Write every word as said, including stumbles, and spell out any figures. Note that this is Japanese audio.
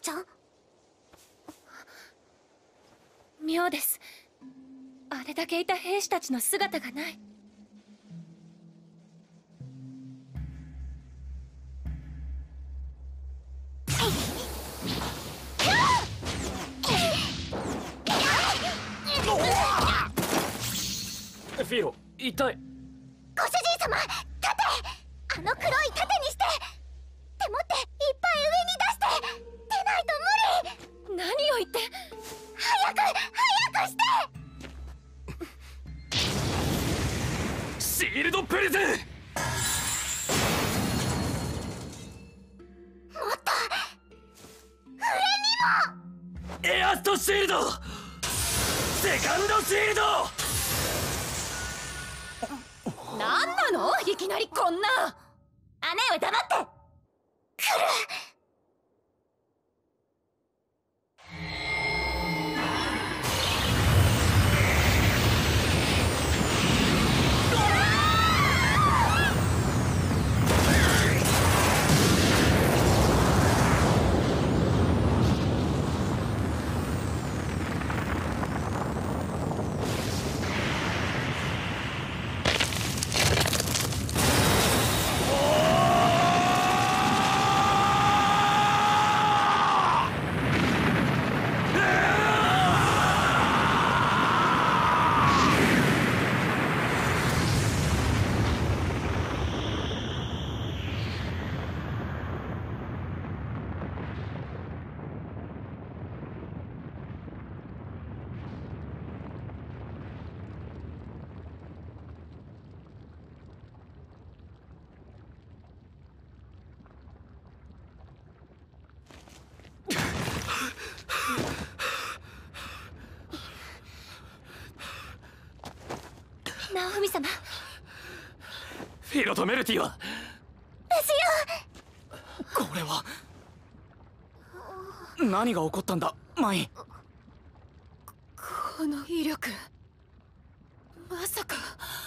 ちゃん。 妙です。あれだけいた兵士たちの姿がない。 フィーロ、痛い。 ご主人様、盾。あの黒い盾にして。手持っていっぱい上に出して。出ないと無理。 何を言って。 早く早くして。 シールドプリズン。もっと上にも。 エアストシールド、セカンドシールド。 何なの、いきなりこんな。 姉は黙って。来る。ナオミ様。 フィーロとメルティはですよ。 これは何が起こったんだ、マイ。 この威力、まさか。